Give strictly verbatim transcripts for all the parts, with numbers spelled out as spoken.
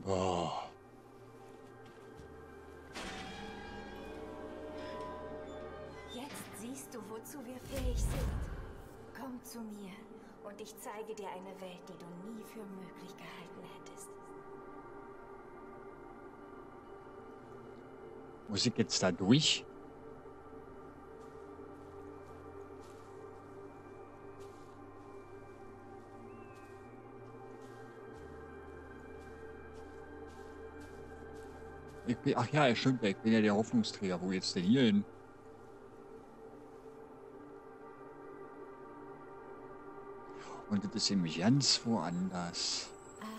Oh. Jetzt siehst du, wozu wir fähig sind. Komm zu mir und ich zeige dir eine Welt, die du nie für möglich gehalten hättest. Muss ich jetzt da durch? Ich bin, ach ja, stimmt, ich bin ja der Hoffnungsträger. Wo jetzt denn hier hin? Und das ist nämlich ganz woanders.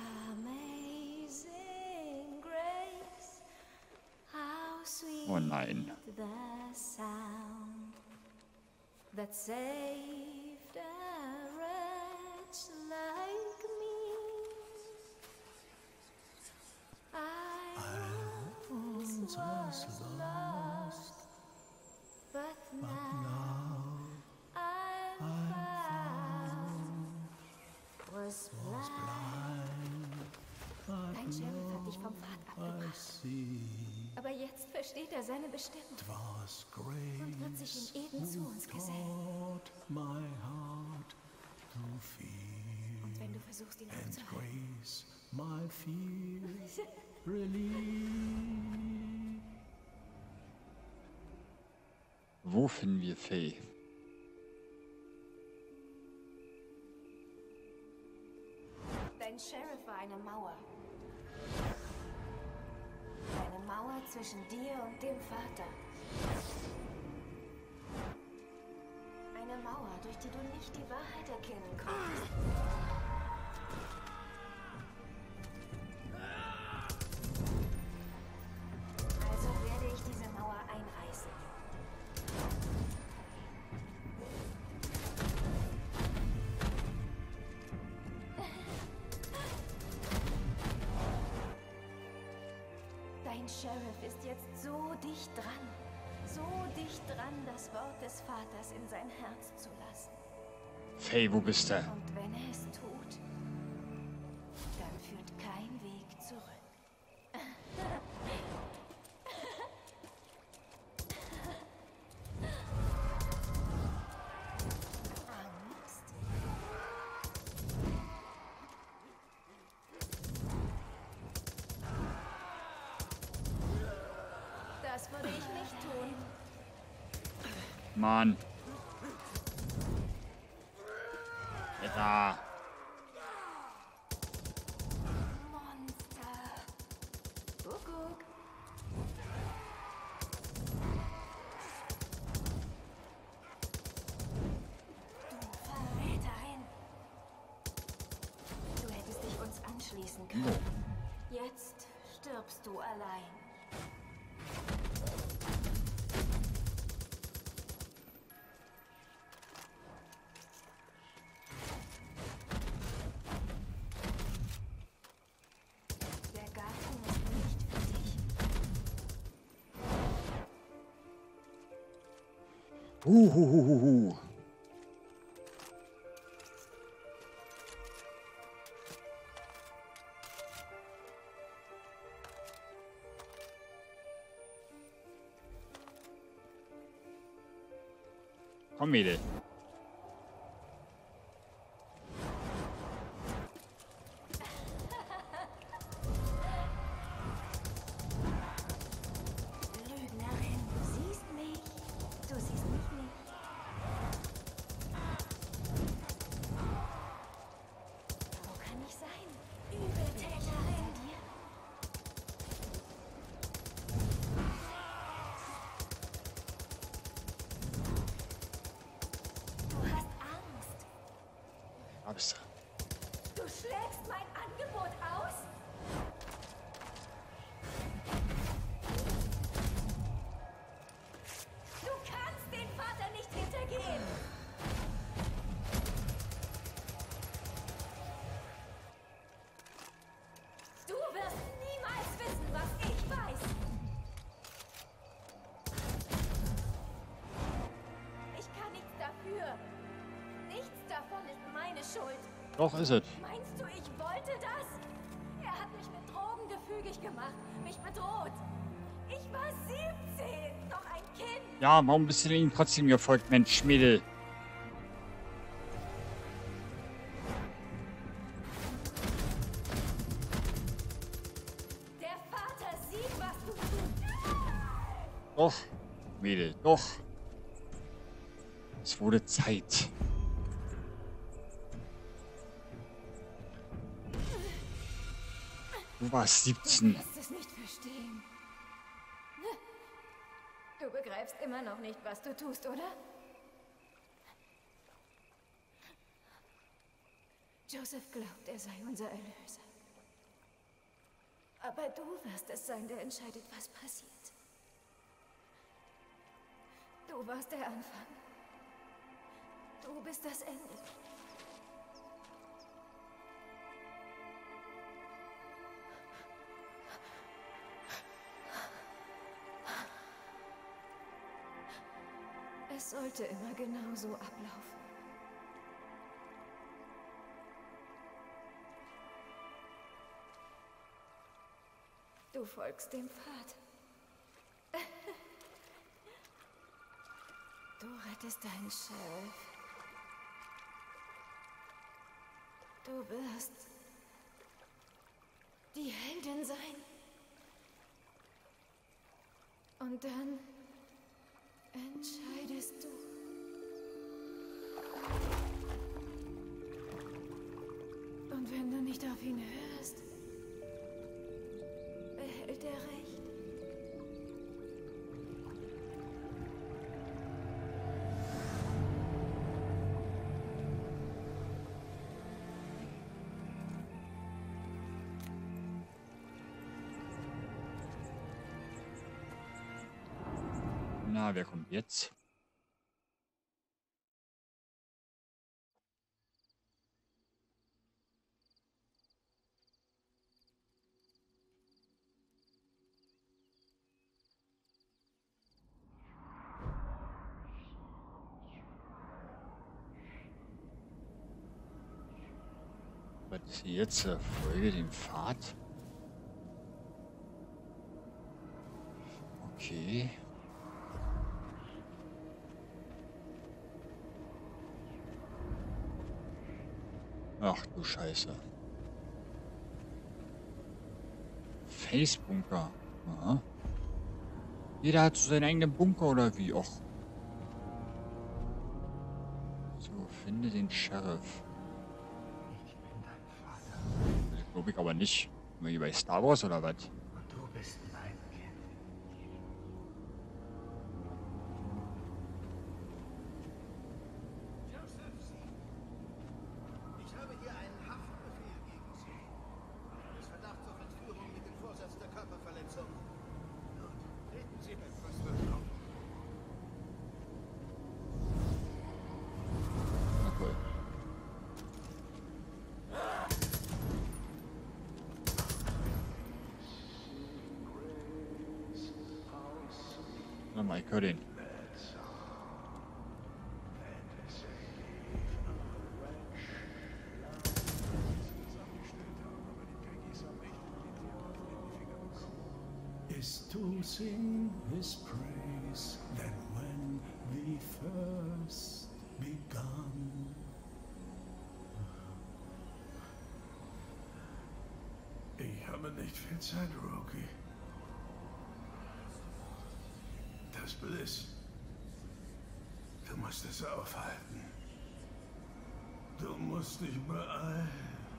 Amazing grace, how sweet Oh nein. the sound that saved a wretch like me. I once was lost, but now I'm found. Was blind. Dein Sheriff hat dich vom Pfad abgebracht. Aber jetzt versteht er seine Bestimmung und wird sich in Eden zu uns gesellen. Und wenn du versuchst, ihn aufzuhalten, Wo finden wir Faye? dein Sheriff war eine Mauer. Eine Mauer zwischen dir und dem Vater. Eine Mauer, durch die du nicht die Wahrheit erkennen konntest. Also werde ich diese Mauer einreißen. Dein Sheriff ist jetzt so dicht dran. So dicht dran, das Wort des Vaters in sein Herz zu lassen. Faye, wo bist du? Und wenn er es tut, dann führt kein Weg zurück. Angst? Das würde ich nicht tun. Mann. Da. Monster. Kuckuck. Du Verräterin. Du hättest dich uns anschließen können. Jetzt stirbst du allein. Der Garten ist nicht für dich. Uhuhuhu. Komm, Mädel. Lügnerin, du siehst mich. Du siehst mich nicht. Wo kann ich sein? Übeltäterin dir. Du hast Angst. Da bist du. Du schlägst mein Angebot aus? Du kannst den Vater nicht hintergehen. Du wirst niemals wissen, was ich weiß. Ich kann nichts dafür. Nichts davon ist meine Schuld. Doch, ist es. Meinst du, ich wollte das? Er hat mich mit Drogen gefügig gemacht, mich bedroht. Ich war siebzehn, noch ein Kind. Ja, warum bist du denn ihm trotzdem gefolgt, Mensch, Mädel? Der Vater sieht, was du tust. Doch, Mädel, doch. Es wurde Zeit. Du warst siebzehn. Du wirst es nicht verstehen. Du begreifst immer noch nicht, was du tust, oder? Joseph glaubt, er sei unser Erlöser. Aber du wirst es sein, der entscheidet, was passiert. Du warst der Anfang. Du bist das Ende. Es sollte immer genau so ablaufen. Du folgst dem Pfad. Du rettest deinen Sheriff. Du wirst die Heldin sein. Und dann entscheidest du. Und wenn du nicht auf ihn hörst, behält er recht. Na, wer kommt jetzt? Was ist hier jetzt? äh, Folge den Pfad? Okay. Ach du Scheiße. Face-Bunker. Aha. Jeder hat so seinen eigenen Bunker oder wie? Och. So, finde den Sheriff. Ich bin dein Vater Das glaube ich aber nicht. Wie bei Star Wars oder was? und du bist mein Kind. Joseph, ich habe hier einen Haftbefehl gegen Sie. Des Verdachts auf Entführung mit dem Vorsatz der Körperverletzung. Nun, treten Sie mit, was wird noch? Na cool. Na mal, ich hör den. Is to sing his praise than when we first begun. Ich habe nicht viel Zeit, Rocky. Das Bliss. Du musst es aufhalten. Du musst dich beeilen.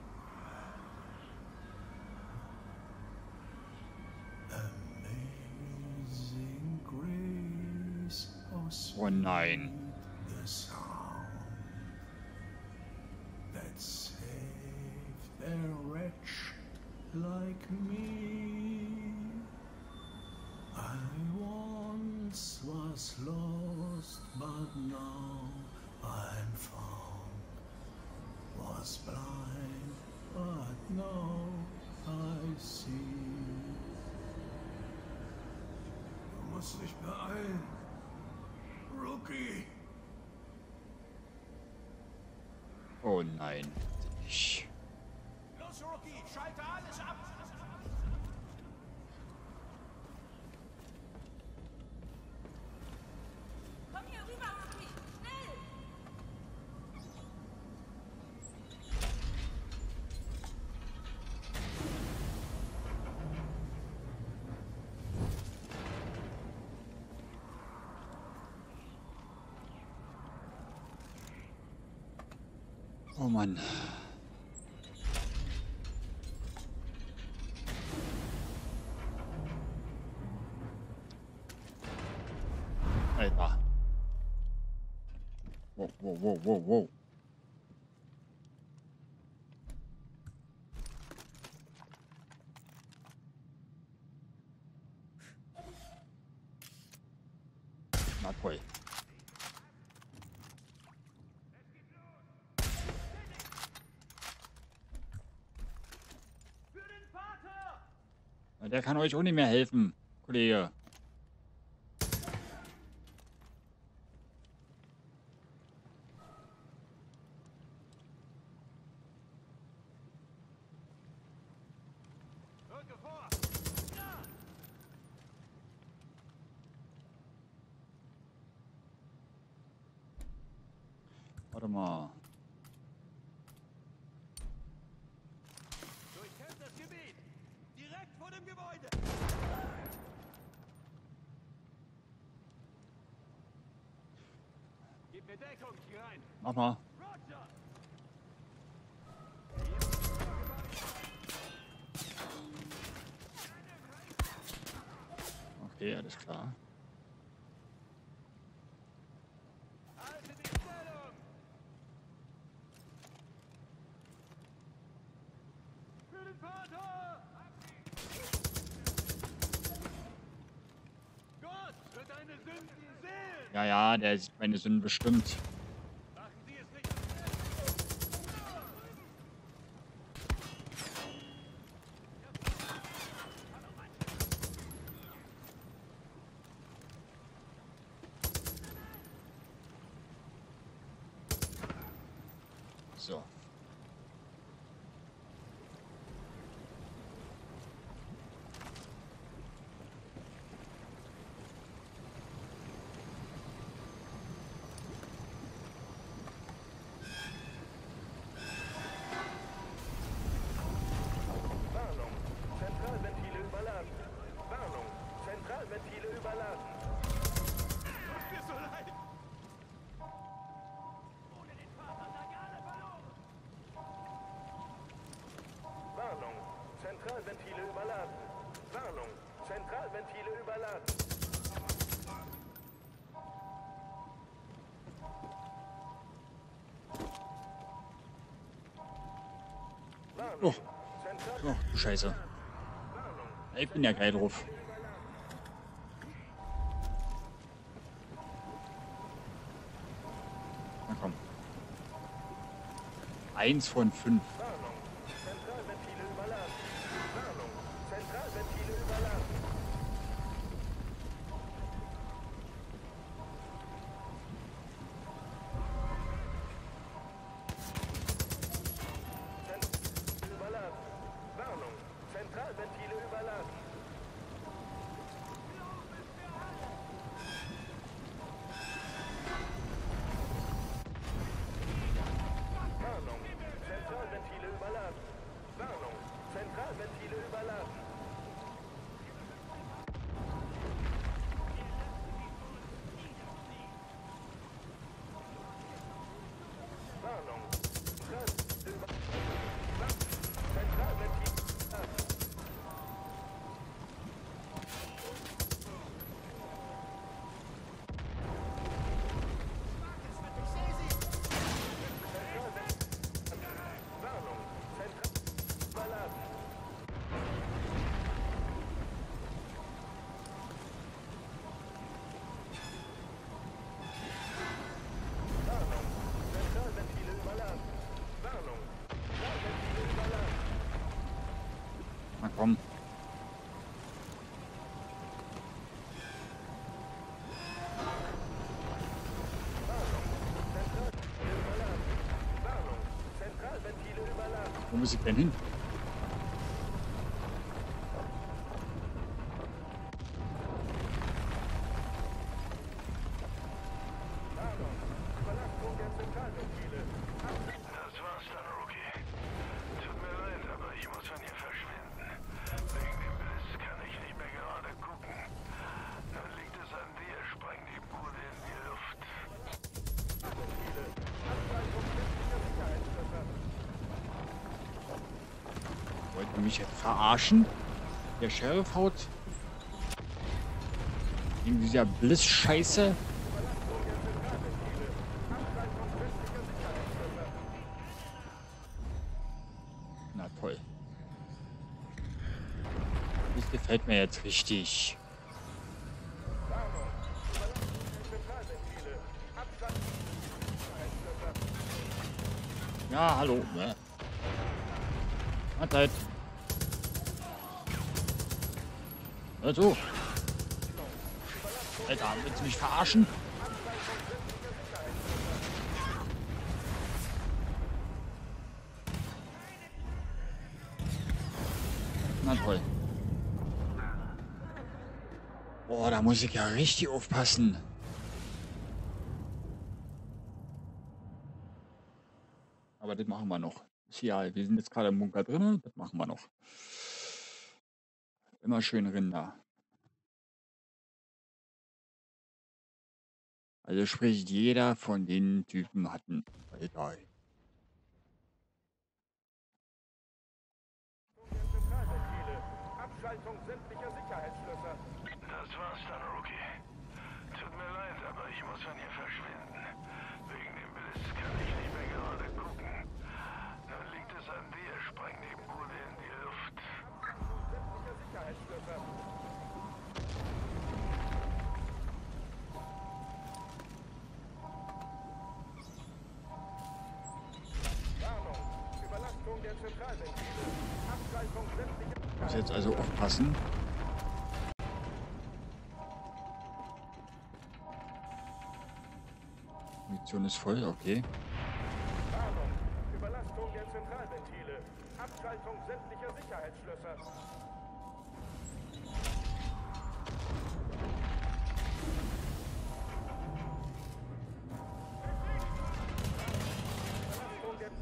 Amazing grace, oh Oh nein. the sound that saved a wretch like me. I once was lost, but now I'm found. Was blind, but now I see. Du musst dich beeilen, Rookie. Oh nein. Ich. Los Los, Rookie, schalte alles ab! Komm hier rüber, Rookie! Schnell! Oh Mann. Alter. Wow, wow, wow, wow, wow. Na toll. Na, der kann euch auch nicht mehr helfen, Kollege. Rücke vor! Warte mal. Durchkämmt das Gebiet! Direkt vor dem Gebäude! Gib mir Deckung, hier rein! Mach mal. Roger! Okay, alles klar. Halte die Stellung! Für den Vater! Gott wird deine Sünden sehen! Ja, ja, der sieht meine Sünden bestimmt. Machen Sie es nicht! So. Warnung, Zentralventile überladen. Warnung, Zentralventile überladen. Tut mir so leid! Ohne den Vater seid ihr alle verloren! Warnung, Zentralventile überladen. Warnung, Zentralventile überladen. Warnung, Zentral Oh, du Scheiße. Ich bin ja geil drauf. Na komm. Eins von fünf. Warnung, Zentralventile überladen. Warnung, Zentralventile überladen. Zent überladen. Warnung, Zentralventile überladen. Warnung, Zentralventile überladen. Warnung, Zentralventile überladen. Warnung, Zentral über Zentralventil überladen. Warnung, Zentral überladen. Warnung, Zentralventile überladen. Warnung, Zentralventile überladen. Na komm. Warnung, Zentralventile überladen. Warnung, Zentralventile überladen. Wo muss ich denn hin? Du mich jetzt verarschen? Der Sheriff haut in dieser Bliss-Scheiße. Na toll. Das gefällt mir jetzt richtig. Ja, hallo. Ne? Mahlzeit. Hör zu. Alter, willst du mich verarschen? Na toll. Boah, da muss ich ja richtig aufpassen. Aber das machen wir noch. Ist ja, wir sind jetzt gerade im Bunker drin, das machen wir noch. Immer schön Rinder. Also sprich, jeder von den Typen hat einen Alter. Zentralventile. Abschaltung sämtlicher Sicherheitsschlösser. Das war's dann, Rookie. Tut mir leid, aber ich muss von hier verschwinden. Wegen dem Blitz kann ich nicht mehr gerade gucken. Nun liegt es an dir, spreng die Bude in die Luft. Sämtlicher Sicherheitsschlösser. Warnung. Überlastung der Zentralventile. Abschaltung sämtlicher Ich muss jetzt also aufpassen. Munition ist voll, okay. Warnung. Überlastung der Zentralventile. Abschaltung sämtlicher Sicherheitsschlösser. Überlastung der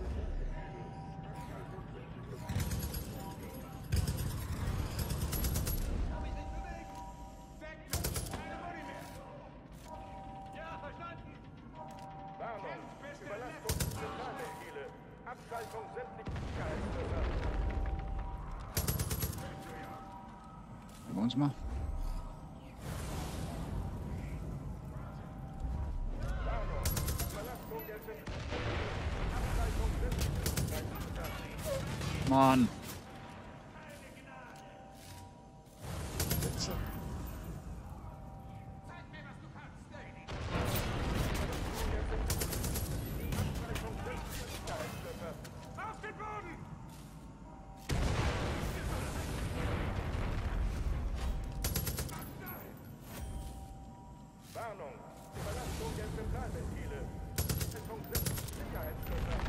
Warnung. Überlastung der Zentralventile. Abschaltung sämtlicher Sicherheitsschlösser. Schauen wir uns mal. Warnung. Überlastung der Zentralventile. Abschaltung sämtlicher Sicherheitsschlösser. Mann. Sitze. Auf den Boden! Warnung! Überlastung der Zentralventile. Abschaltung sämtlicher Sicherheitsschlösser.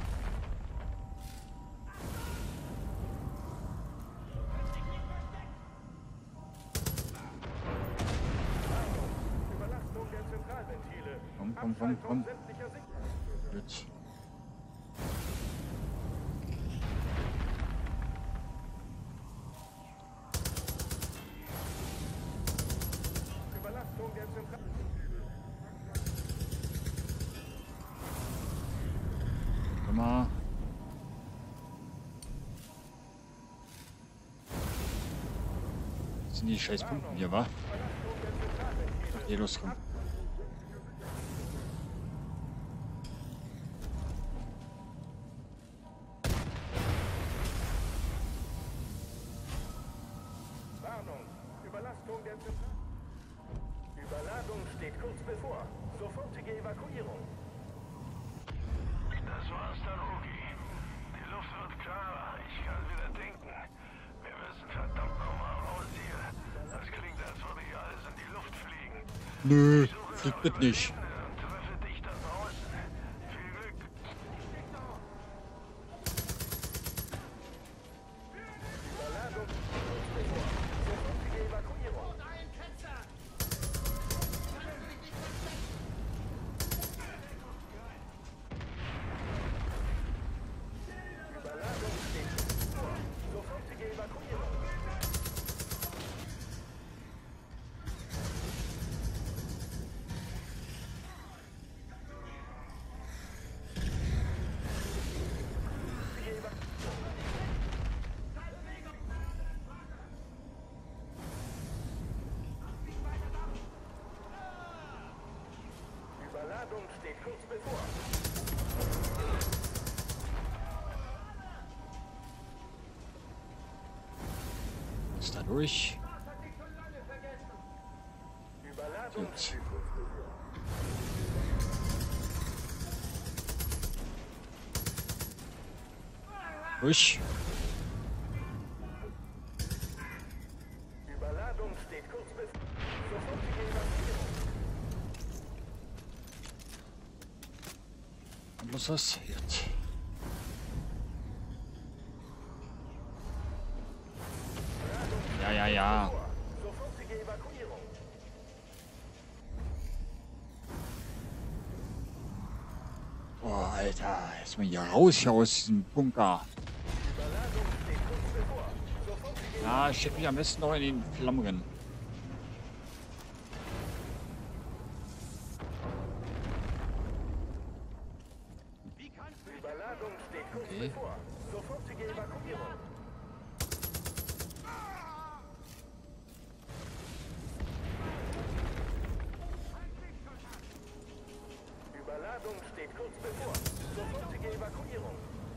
Warnung! Überlastung der Zentralventile. Komm, komm, komm, komm. Abschaltung sämtlicher Sicherheitsschlösser. Gut. Überlastung der Zentral... Komm mal. Das sind die scheiß Pumpen hier, wa? Überlastung der Zentralventile. Hier, los, komm. Warnung! Überlastung der Zentral... Überladung steht kurz bevor. Sofortige Evakuierung. Das war's dann, Rookie. Die Luft wird klarer. Ich kann wieder denken. Wir müssen verdammt nochmal raus hier. Das klingt, als würde hier alles in die Luft fliegen. Nö, fliegt mit nicht. Und treffe dich da draußen. Viel Glück. Überladung steht kurz bevor. Sofortige Evakuierung. Überladung steht kurz bevor. Sofortige Evakuierung. Überladung steht kurz bevor. Ist da durch. Überladung Gut. steht kurz bevor. Durch. Überladung steht kurz bevor. Sofortige Evakuierung. Und was ist das? Jetzt. Ja, ja, ja. Sofortige Evakuierung. Oh, Alter. Erstmal hier raus hier aus diesem Bunker. Überladung steht kurz bevor. Sofortige Ja, ich steck mich am besten noch in den Flammen rein. Überladung steht kurz Okay. bevor. Sofortige Evakuierung. Überladung steht kurz bevor. Sofortige Evakuierung.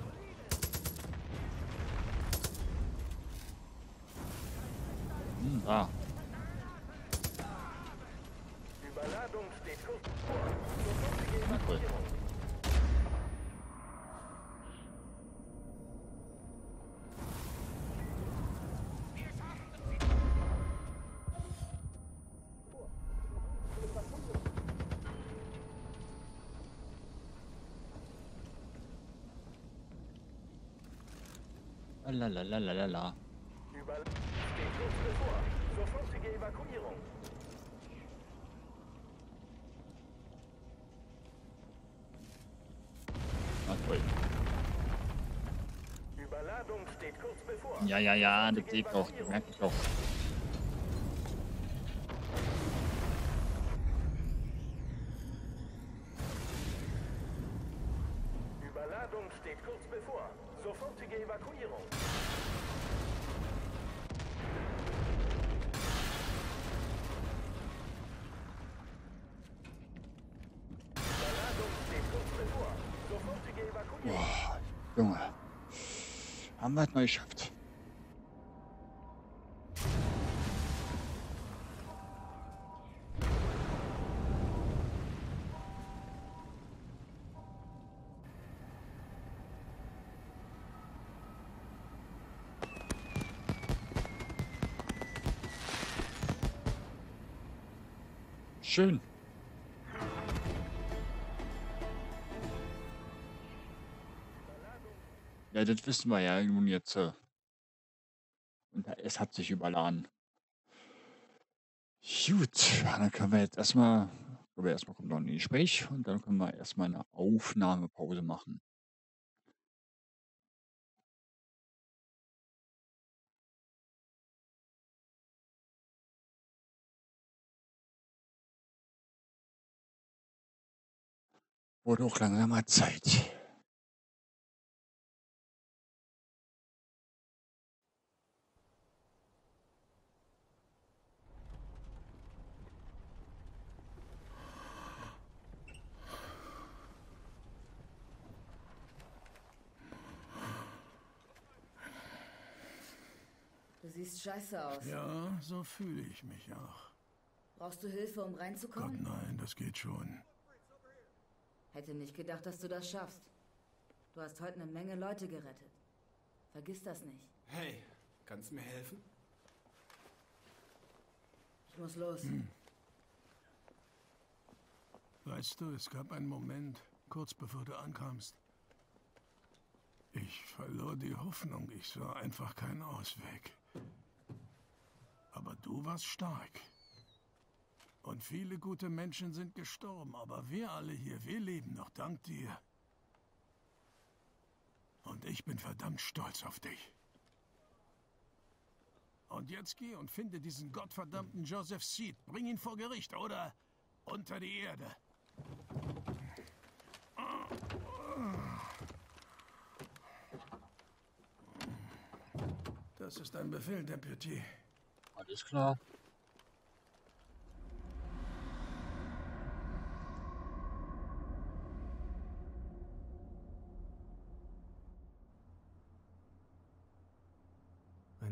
Hm, da. Überladung steht kurz bevor. Sofortige Cool. Evakuierung. Lalalala. Überladung steht kurz bevor. Sofortige Evakuierung. Na toll. Überladung steht kurz bevor. Ja, ja, ja, das Sofortige sehe ich doch. Das Evakuierung. merke ich doch. Überladung steht kurz bevor. Sofortige Evakuierung. Überladung steht kurz bevor. Sofortige Evakuierung. Boah, Junge. Haben wir es mal geschafft. Schön. Ja, das wissen wir ja nun jetzt. äh, Und es hat sich überladen. Gut, ja, dann können wir jetzt erstmal, können wir erstmal kommt noch ein Gespräch und dann können wir erstmal eine Aufnahmepause machen. Wurde auch langsam mal Zeit. Du siehst scheiße aus. Ja, so fühle ich mich auch. Brauchst du Hilfe, um Gott, reinzukommen? nein, das geht schon. Hätte nicht gedacht, dass du das schaffst. Du hast heute eine Menge Leute gerettet. Vergiss das nicht. Hey, kannst du mir helfen? Ich muss los. Weißt du, es gab einen Moment, kurz bevor du ankamst. Ich verlor die Hoffnung, ich sah einfach keinen Ausweg. Aber du warst stark. Und viele gute Menschen sind gestorben, aber wir alle hier, wir leben noch dank dir. Und ich bin verdammt stolz auf dich. Und jetzt geh und finde diesen gottverdammten Joseph Seed. Bring ihn vor Gericht oder unter die Erde. Das ist ein Befehl, Deputy. Alles klar. Hm.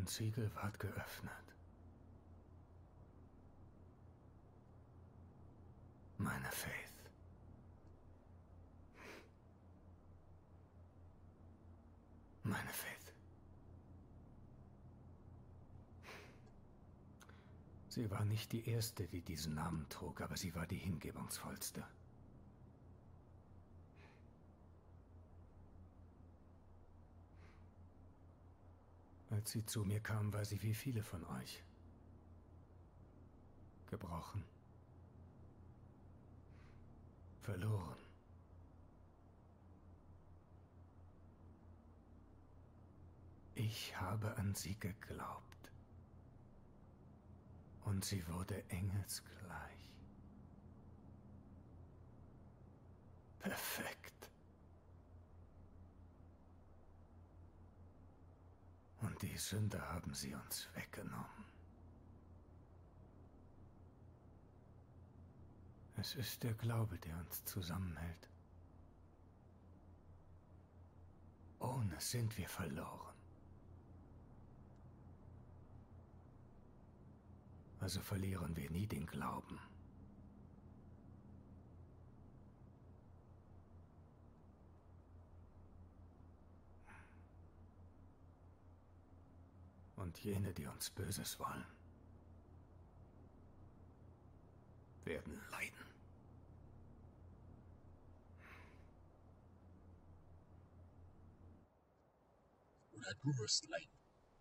Siegel ward geöffnet. Meine Faith. Meine Faith. Sie war nicht die erste, die diesen Namen trug, aber sie war die hingebungsvollste. Als sie zu mir kam, war sie wie viele von euch. Gebrochen. Verloren. Ich habe an sie geglaubt. Und sie wurde engelsgleich. Perfekt. Und die Sünder haben sie uns weggenommen. Es ist der Glaube, der uns zusammenhält. Ohne sind wir verloren. Also verlieren wir nie den Glauben. Und jene, die uns Böses wollen, werden leiden. Oder du wirst leiden.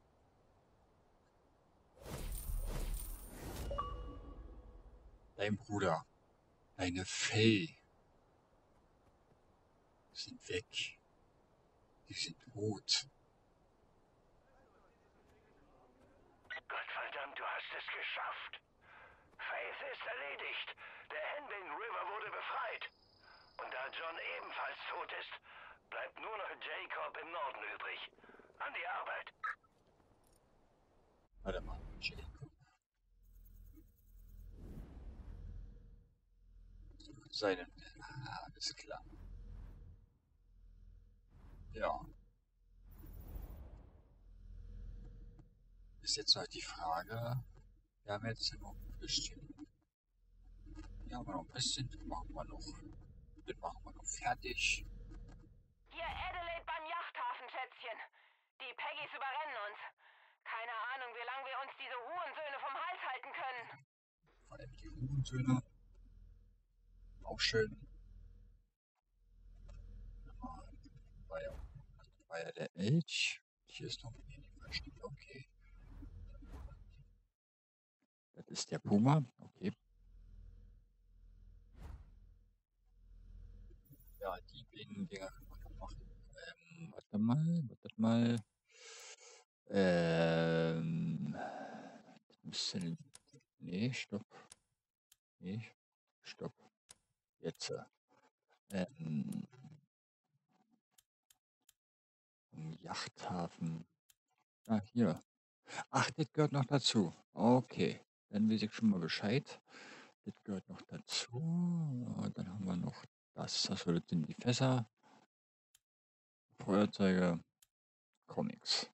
Dein Bruder, deine Faye sind weg. Die sind tot. Gottverdammt, du hast es geschafft. Faith ist erledigt. Der Henbane River wurde befreit. Und da John ebenfalls tot ist, bleibt nur noch Jacob im Norden übrig. An die Arbeit. Warte mal, Jacob. Seinen. Ah, alles klar. Ja. Ist jetzt halt die Frage. Wir haben jetzt noch ein bisschen. Ja, aber noch ein bisschen. Das machen wir noch. Das machen wir noch fertig. Hier Adelaide beim Yachthafen, Schätzchen. Die Peggys überrennen uns. Keine Ahnung, wie lange wir uns diese Hurensöhne vom Hals halten können. Vor allem die Hurensöhne. Auch schön. War ja, war ja der Elch. Hier ist noch ein Versteck. Okay. Das ist der Puma. Okay. Ja, die beiden Dinger können wir noch machen. Ähm, warte mal, warte mal. Ähm. Das müsste. Nee, stopp. Nee, stopp. Jetzt. Ähm. Yachthafen. Ah, hier. Ach, das gehört noch dazu. Okay. Dann weiß ich schon mal Bescheid. Das gehört noch dazu. Und dann haben wir noch das. Das sind die Fässer. Feuerzeuge. Comics.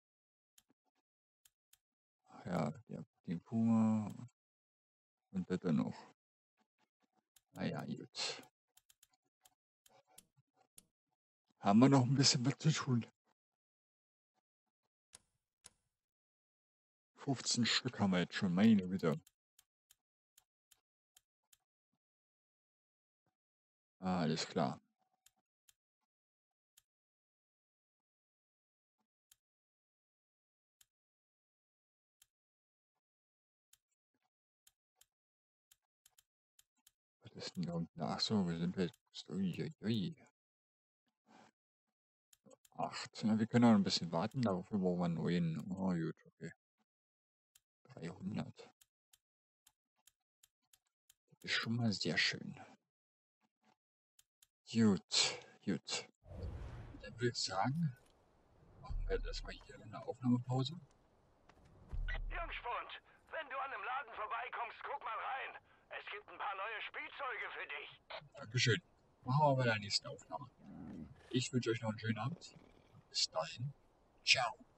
Ja, der, den Puma. Und das dann noch. Naja, gut. Haben wir noch ein bisschen was zu tun. fünfzehn Stück haben wir jetzt schon, meine Güte. Ah, alles klar. Was ist denn da unten? Ach so, wir sind jetzt. Uiuiui. Acht. Ja, wir können auch ein bisschen warten, dafür brauchen wir neun. Oh, gut, okay. dreihundert. Das ist schon mal sehr schön. Gut, gut. Dann würde ich sagen, machen wir das mal hier eine Aufnahmepause. Jungspund, wenn du an einem Laden vorbeikommst, guck mal rein. Es gibt ein paar neue Spielzeuge für dich. Dankeschön. Machen wir bei der nächsten Aufnahme. Ich wünsche euch noch einen schönen Abend. Bis dahin. Ciao.